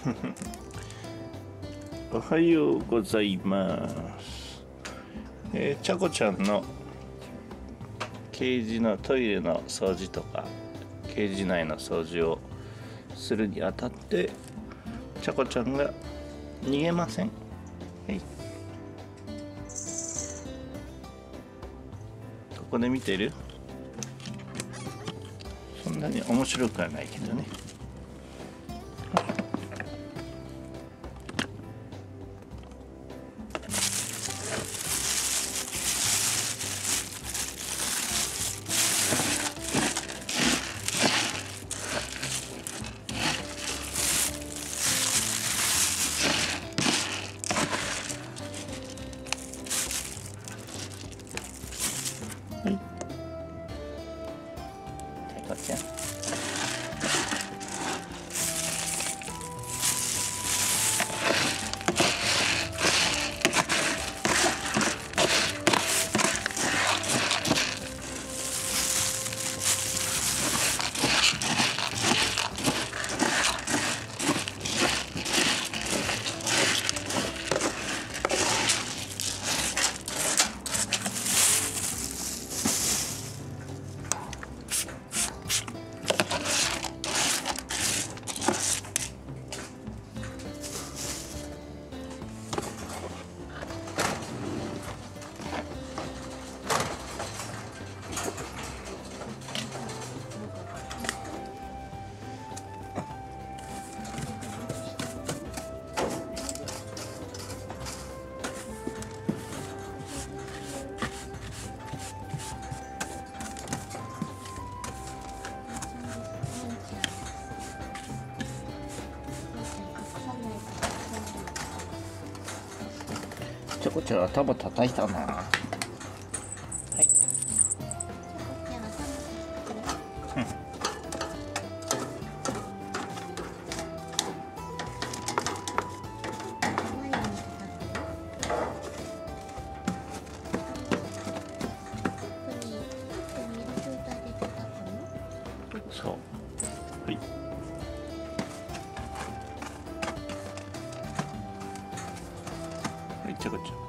おはようございます。ちゃこちゃんのケージのトイレの掃除とかケージ内の掃除をするにあたってちゃこちゃんが逃げません。はい、ここで見てる？そんなに面白くはないけどね。はい、ちゃこちゃん。ちゃこちゃん頭叩いたな。はい。そう。はい。はい、ちゃこちゃん。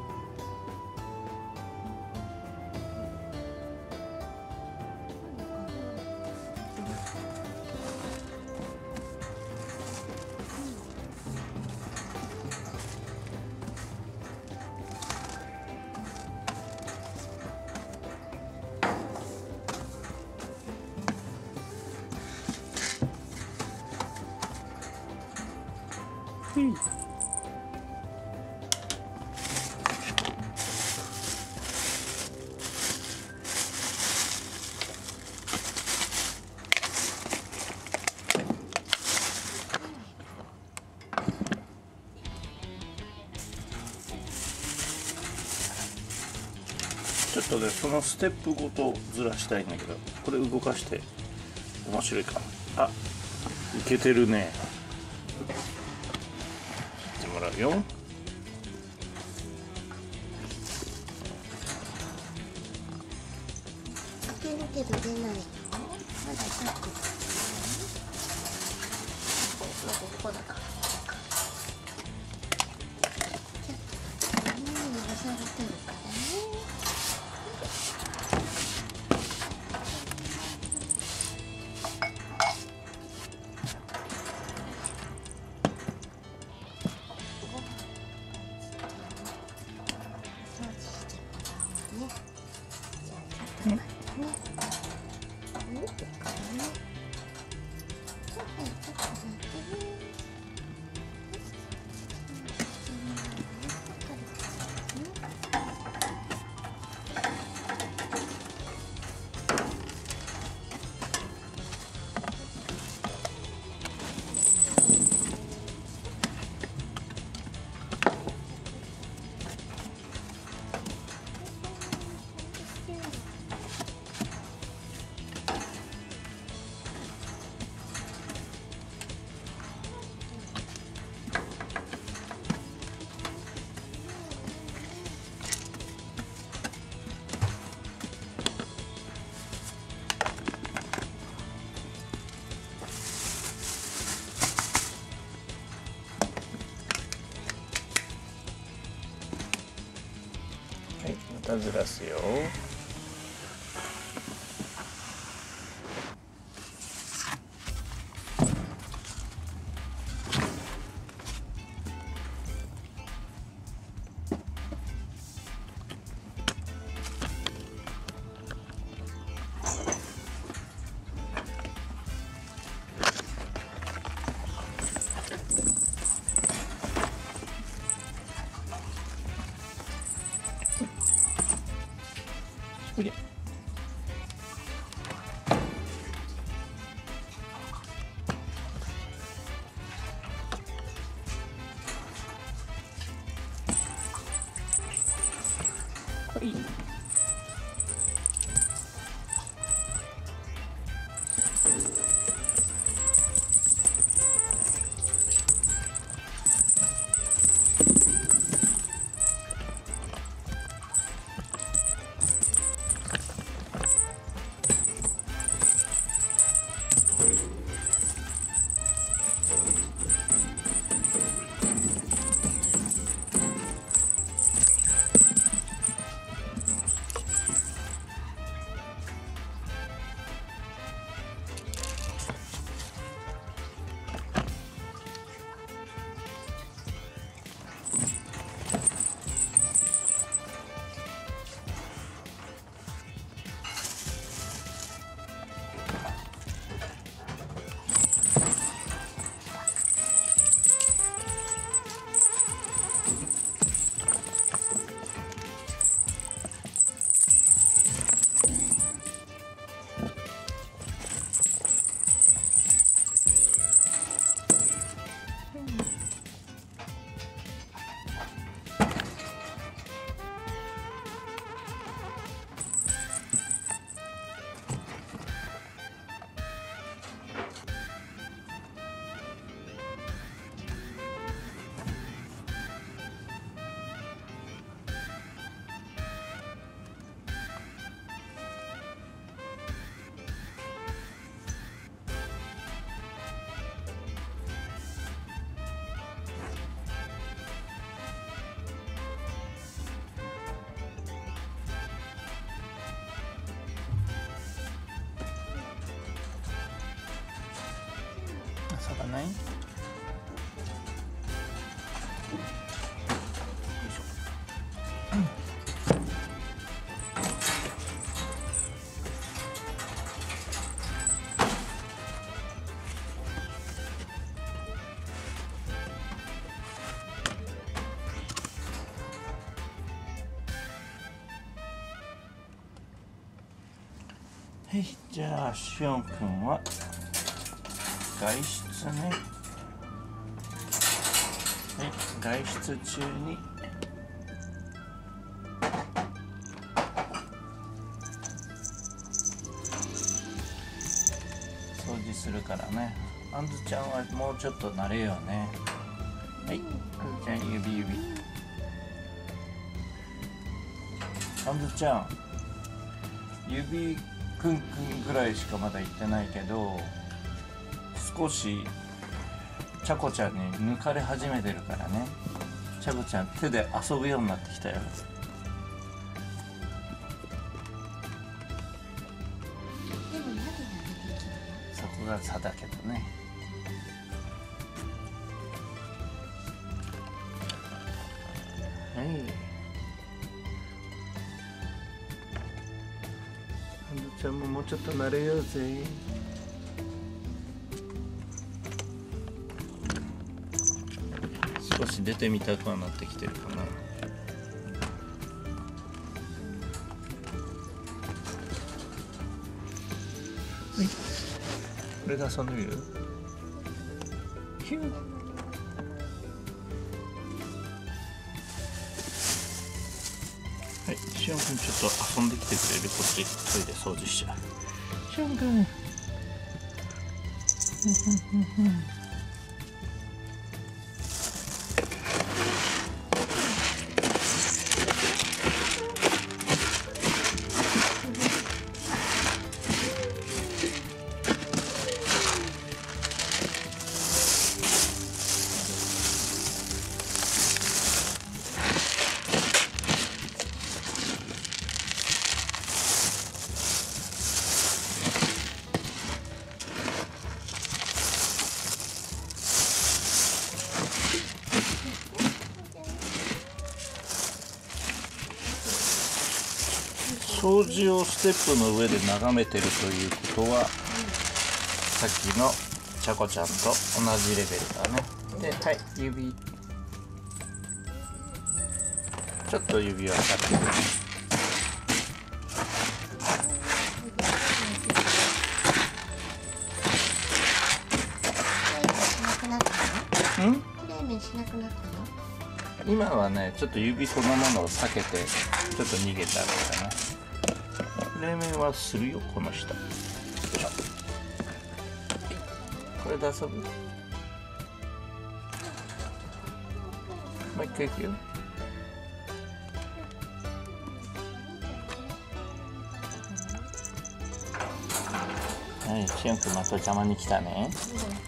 ちょっとね、そのステップごとずらしたいんだけど、これ動かして面白いかな。あ、いけてるね。やってもらうよ。 いけるけど出ないよ。まだ立ってる。ここだから。何に押されてるからね。 たずらすよ。おりゃ。はい。遊ばない？よいしょ。はい、じゃあしおんくんは外出ね。はい、外出中に掃除するからね。あんずちゃんはもうちょっと慣れようね。はい、あんずちゃん指。あんずちゃん指くんぐらいしかまだ行ってないけど、少しちゃこちゃんに抜かれ始めてるからね。ちゃこちゃん手で遊ぶようになってきたよ。 でも何が出てきたの？ そこが差だけどね。はい。あんずちゃんももうちょっと慣れようぜ。少し出てみたくはなってきてるかな。はい、これで遊んでみる？ヒュー。はい、しおんくんちょっと遊んできてくれる？こっちトイレ掃除しちゃう。しおんくん。 掃除をステップの上で眺めてるということは、さっきのちゃこちゃんと同じレベルだね。で、はい、指ちょっと指輪かけて、 プレーメンしなくなったの？ 今はね、ちょっと指そのものを避けてちょっと逃げたわけだね。冷麺はするよ、この人。よいしょ。これで遊ぶ？もう一回いくよ。はい、しゅんくんまた邪魔に来たね。